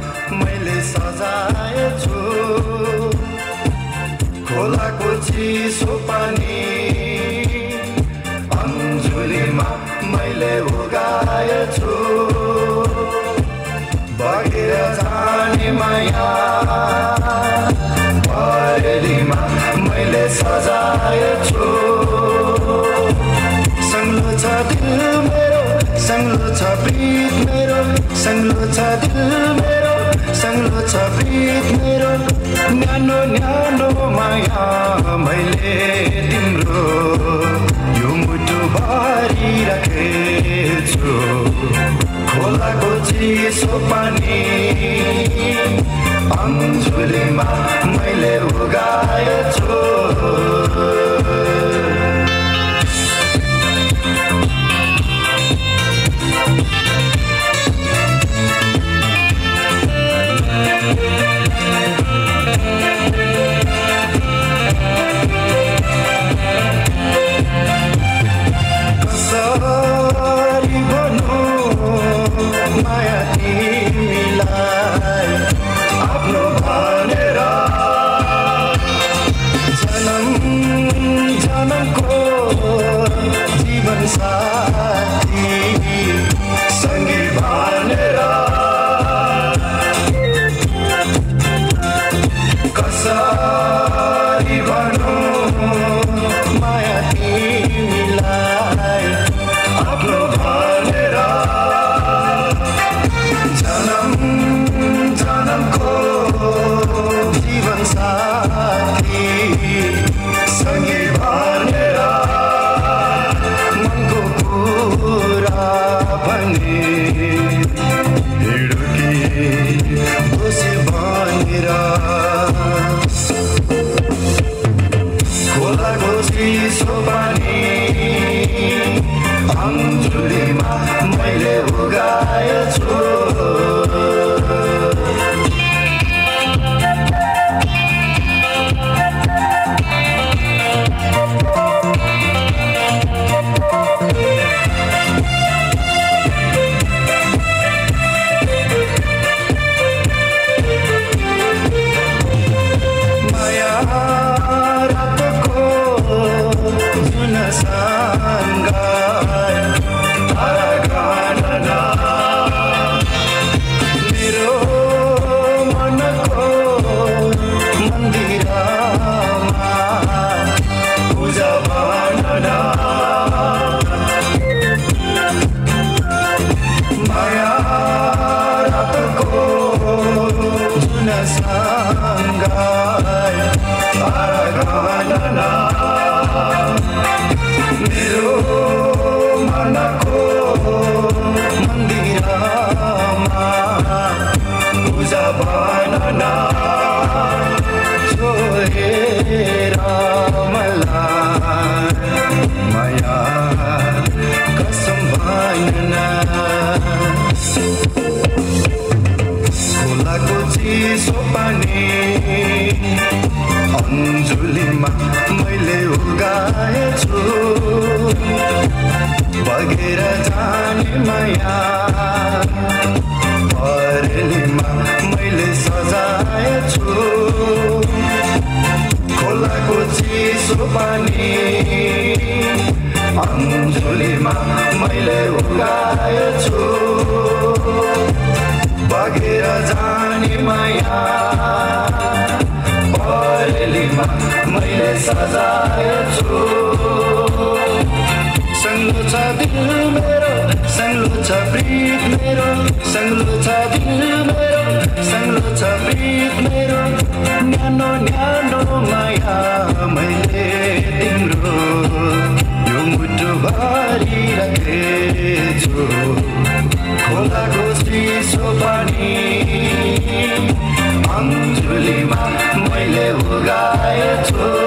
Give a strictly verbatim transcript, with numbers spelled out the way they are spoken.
मैले सजाएछु खोलाको चिसो पानी अन्जुलीमा मैले उगाएछु बगेर जाने माया परेलीमा मैले सजाएछु संगलो छ दिल मेरो संगलो छ प्रीत मेरो संगलो छ दिल मेरो संगलो छ प्रीत मेरो न्यानो न्यानो माया मैले तिम्रो यो मुटु भरि राखेछु खोलाको चिसो पानी अन्जुलीमा मैले उगाएछु कसरी भनौं माया तिमीलाई आफ्नो भनेर जन्म जन्मको जीवन साथी सँगै भनेर कसरी भनौं माया तिमीलाई आफ्नो भनेर जन्म जन्मको जीवन साथी सँगै भनेर मनको कुरा भने हिँडकी बसे भनेर खोलाको चिसो पानी अन्जुलीमा मैले उगाएछु माया रातको जुन सँगाई आराधना मेरो मनको मन्दिरमा पूजा भनना माया रातको जुन सँगाई आराधना मेरो मनको मन्दिरमा पूजा भनना छोडेर मलाई माया कसम भनना खोलाको चिसो पानी अन्जुलीमा मैले उगाएछु बगेर जाने माया परेलीमा मैले सजाएछु खोलाको चिसो पानी अन्जुलीमा मैले उगाएछु बगेर जाने माया परेलीमा मैले सजाएछु संगलो छ दिल मेरो संगलो छ प्रीत मेरो संगलो छ दिल मेरो संगलो छ प्रीत मेरो न्यानो न्यानो माया मैले तिम्रो यो मुटु भरि राखेछु खोलाको चिसो पानी अन्जुलीमा मैले उगाएछु